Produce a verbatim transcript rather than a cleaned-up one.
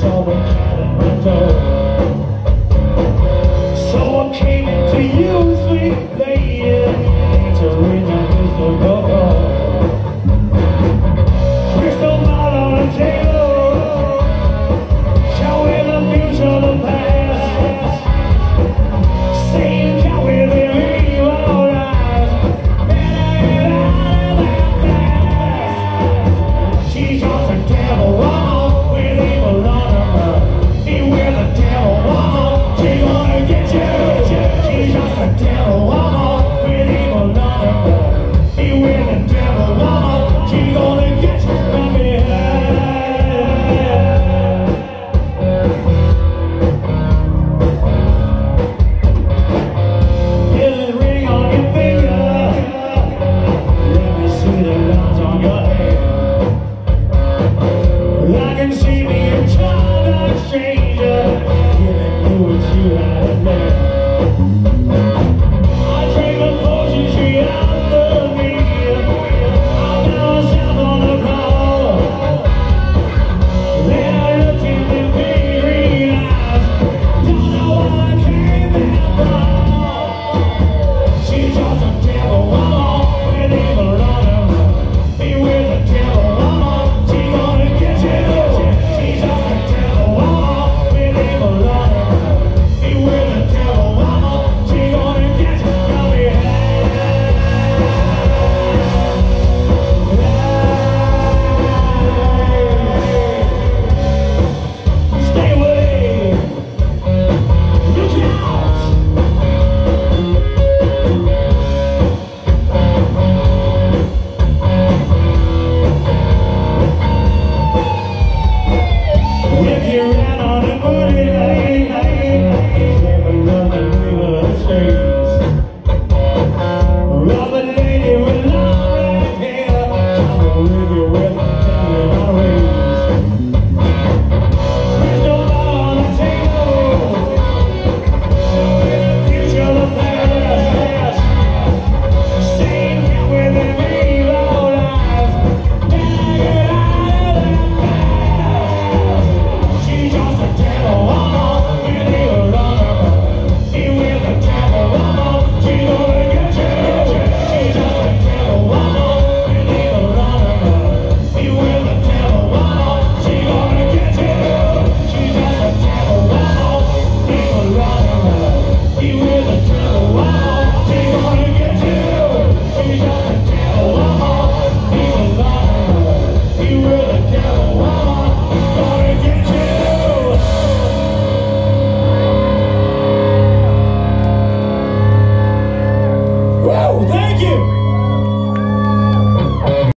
saw the cat in my door. So I came into you, sweet lady, to read my crystal ball. Crystal ball on the table, showing the future, the past. Saying, can we believe our eyes? She's just a devil woman with evil on her mind. Beware the devil woman, she's gonna get you. She's just a devil woman with evil on her mind. Beware the devil woman, she's gonna get you from behind. Here's the ring on your finger. Let me see the lines on your head. I can see the entire shade.